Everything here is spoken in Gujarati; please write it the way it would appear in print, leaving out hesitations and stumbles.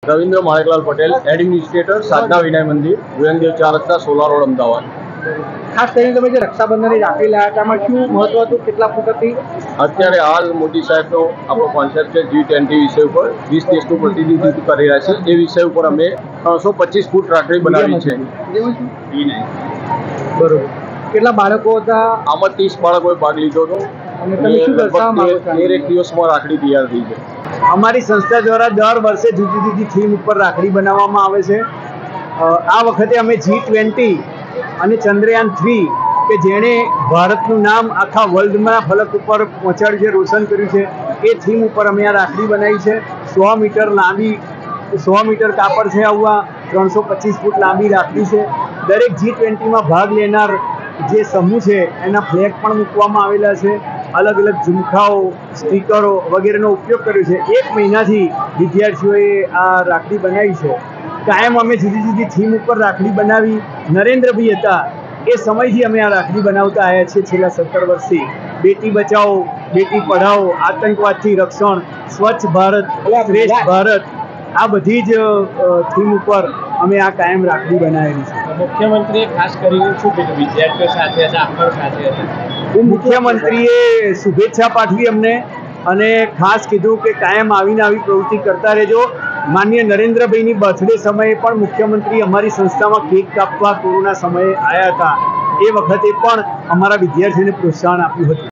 रविंद्र माणिकलाल पटेल, एडमिनिस्ट्रेटर, साधना विनय मंदिर, गुयनदेव 4 रस्ता, सोला रोड, अमदावाद। खास કરીને તમે જે રક્ષાબંધનની રાખડી લાવ્યા હતા એમાં શું મહત્વ હતું, કેટલા ફૂટ હતી? અત્યારે હાલ મોદી સાહેબનો આપણો કોન્સેપ્ટ છે G20 વિષય ઉપર 20 દેશનું પ્રતિનિધિત્વ કરી રહ્યા છે। એ વિષય ઉપર અમે 325 ફૂટ રાખડી બનાવી છે। બરોબર, કેટલા બાળકો હતા? આમાં 30 બાળકોએ ભાગ લીધો હતો અને તમે શું દર્શાવવા માંગો છો? 13 દિવસમાં રાખડી તૈયાર થઈ છે। અમારી સંસ્થા દ્વારા દર વર્ષે જુદી જુદી થીમ ઉપર રાખડી બનાવવામાં આવે છે। આ વખતે અમે G20 અને ચંદ્રયાન 3 કે જેણે ભારતનું નામ આખા વર્લ્ડમાં ફલક ઉપર પહોંચાડ્યું છે, રોશન કર્યું છે, એ થીમ ઉપર અમે આ રાખડી બનાવી છે। 100 મીટર લાંબી, 100 મીટર કાપડ છે, આવા 325 ફૂટ લાંબી રાખડી છે। દરેક G20માં ભાગ લેનાર જે સમૂહ છે એના ફ્લેગ પણ મૂકવામાં આવેલા છે। અલગ અલગ ઝુમખાઓ, સ્ટીકરો વગેરેનો ઉપયોગ કર્યો છે। 1 મહિનાથી વિદ્યાર્થીઓએ આ રાખડી બનાવી છે। કાયમ અમે જુદી જુદી થીમ ઉપર રાખડી બનાવી। નરેન્દ્રભાઈ હતા એ સમયથી અમે આ રાખડી બનાવતા આવ્યા છીએ, છેલ્લા 17 વર્ષથી। બેટી બચાવો, બેટી પઢાઓ, આતંકવાદથી રક્ષણ, સ્વચ્છ ભારત, શ્રેષ્ઠ ભારત, આ બધી જ થીમ ઉપર અમે આ કાયમ રાખડી બનાવેલી છે। મુખ્યમંત્રીએ ખાસ કરીને શું કીધું? વિદ્યાર્થીઓ સાથે હતા, આપણ સાથે હતા? મુખ્યમંત્રીએ શુભેચ્છા પાઠવી અમને અને ખાસ કીધું કે કાયમ આવીને આવી પ્રવૃત્તિ કરતા રહેજો। માનનીય નરેન્દ્રભાઈની બર્થડે સમયે પણ મુખ્યમંત્રી અમારી સંસ્થામાં કેક કાપવા કોરોના સમયે આવ્યા હતા। એ વખતે પણ અમારા વિદ્યાર્થીઓને પ્રોત્સાહન આપ્યું હતું।